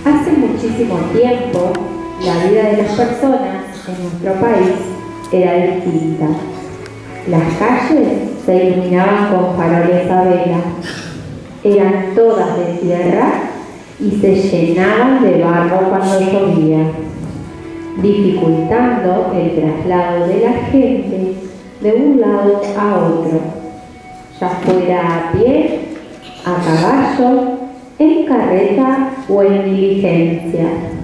Hace muchísimo tiempo, la vida de las personas en nuestro país era distinta. Las calles se iluminaban con faroles a vela, eran todas de tierra y se llenaban de barro cuando llovía, dificultando el traslado de la gente de un lado a otro, ya fuera a pie, a caballo, en carreta o en diligencia.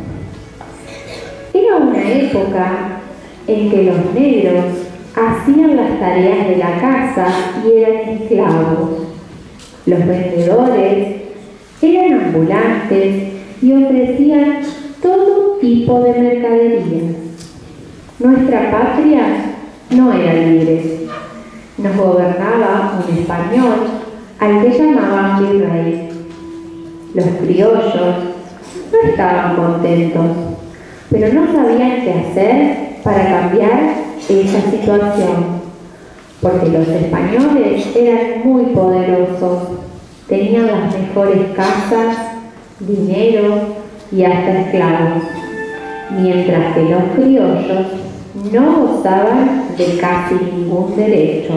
Era una época en que los negros hacían las tareas de la casa y eran esclavos. Los vendedores eran ambulantes y ofrecían todo tipo de mercaderías. Nuestra patria no era libre. Nos gobernaba un español al que llamaban virrey. Los criollos no estaban contentos, pero no sabían qué hacer para cambiar esa situación, porque los españoles eran muy poderosos, tenían las mejores casas, dinero y hasta esclavos, mientras que los criollos no gozaban de casi ningún derecho.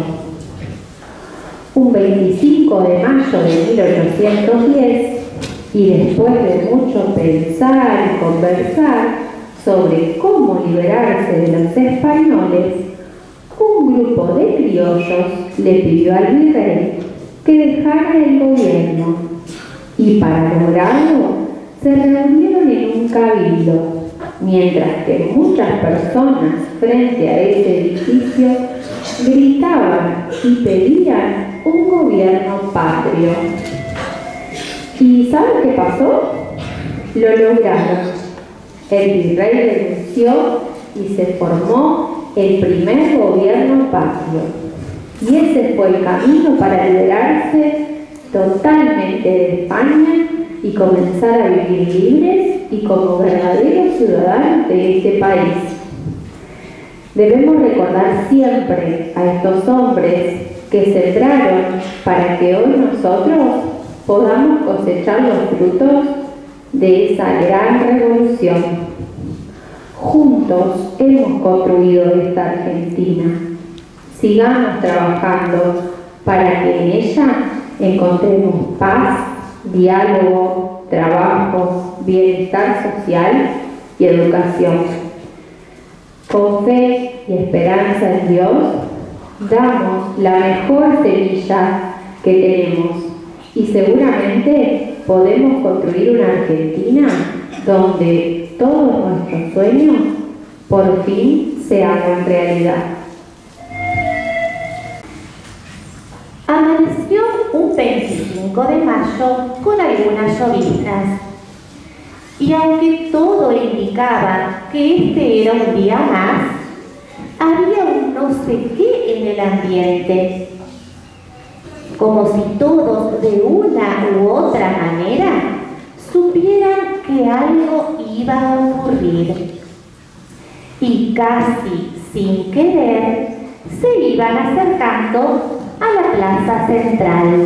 Un 25 de mayo de 1810, y después de mucho pensar y conversar sobre cómo liberarse de los españoles, un grupo de criollos le pidió al virrey que dejara el gobierno, y para lograrlo se reunieron en un cabildo, mientras que muchas personas frente a ese edificio gritaban y pedían un gobierno patrio. ¿Y saben qué pasó? Lo lograron. El virrey renunció y se formó el primer gobierno patrio. Y ese fue el camino para liberarse totalmente de España y comenzar a vivir libres y como verdaderos ciudadanos de este país. Debemos recordar siempre a estos hombres que sembraron para que hoy nosotros podamos cosechar los frutos de esa gran revolución. Juntos hemos construido esta Argentina. Sigamos trabajando para que en ella encontremos paz, diálogo, trabajo, bienestar social y educación. Con fe y esperanza en Dios, damos la mejor semilla que tenemos y seguramente podemos construir una Argentina donde todos nuestros sueños por fin se hagan realidad. Amaneció un 25 de mayo con algunas lloviznas, y aunque todo indicaba que este era un día más, había un no sé qué en el ambiente, como si todos de una u otra manera supieran que algo iba a ocurrir, y casi sin querer se iban acercando a la plaza central.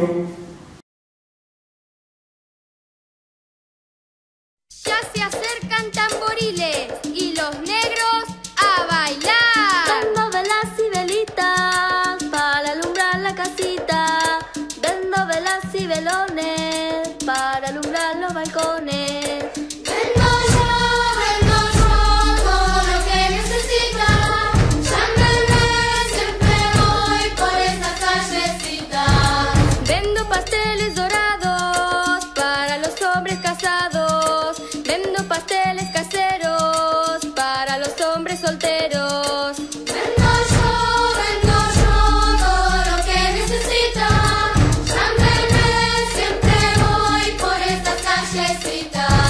Ya se acercan tamboriles y los negros a bailar. Vendo velas y velitas para alumbrar la casita. Vendo velas y velones para alumbrar los balcones. Vendo yo todo lo que necesita. Llámeme, siempre voy por esa callecita. Vendo pasteles dorados para los hombres casados. Vendo pasteles caseros para los hombres solteros. Vendo yo todo lo que necesita. Llámeme, siempre voy por esta callecita.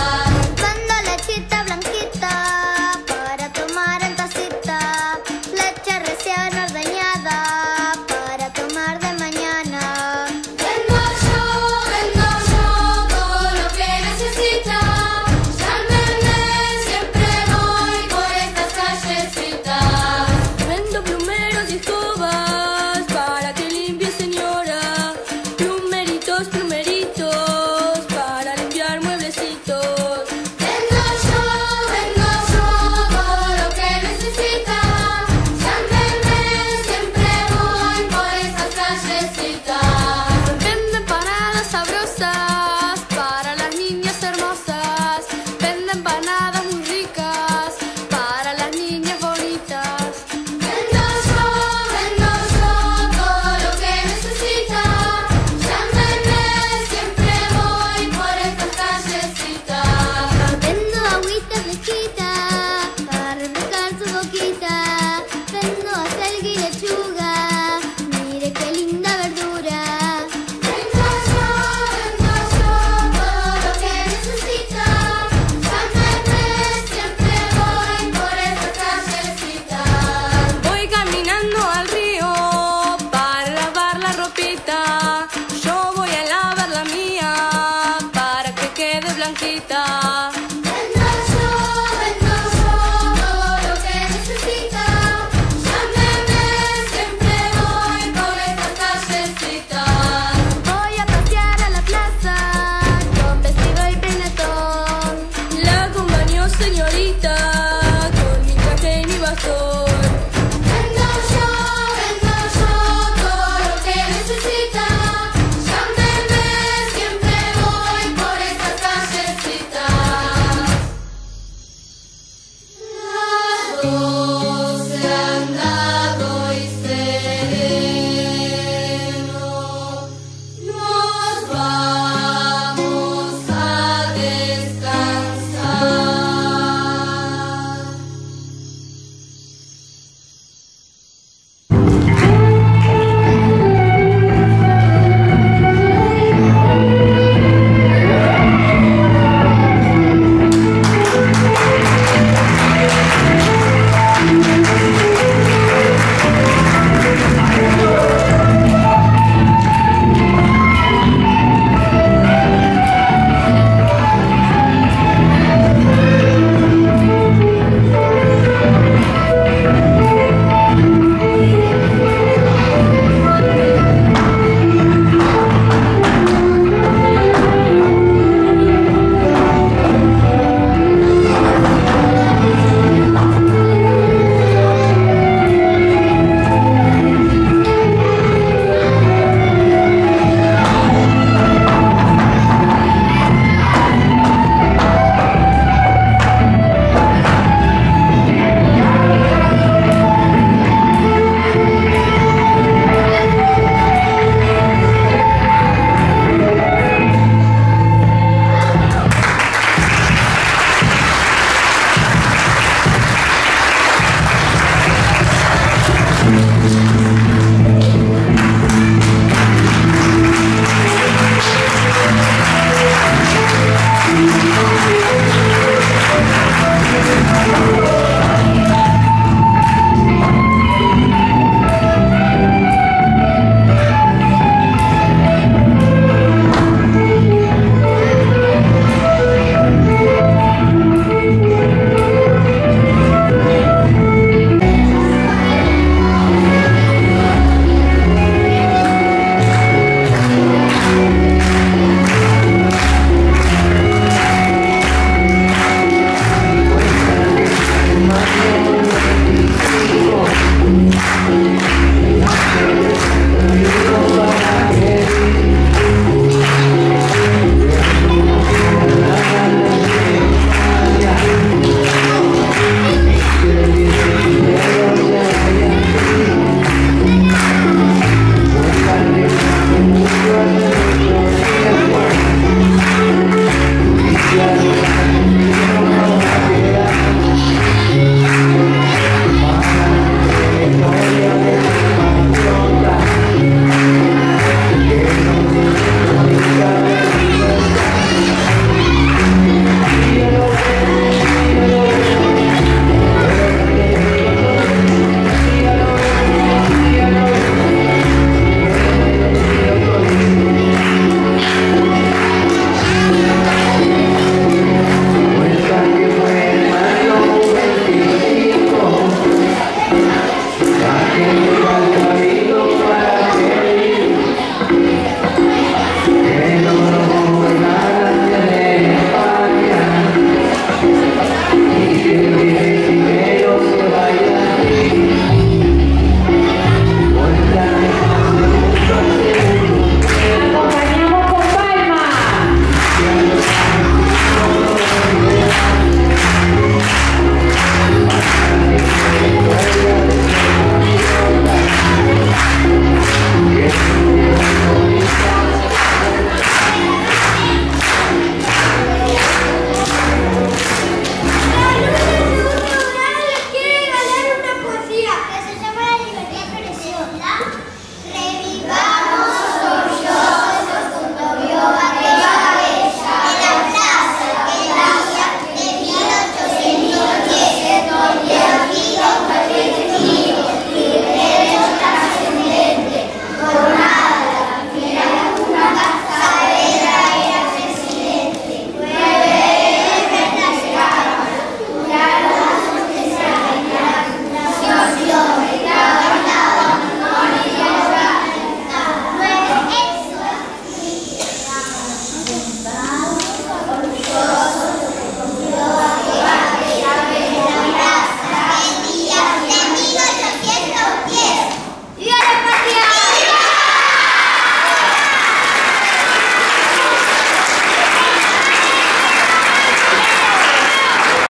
granjita.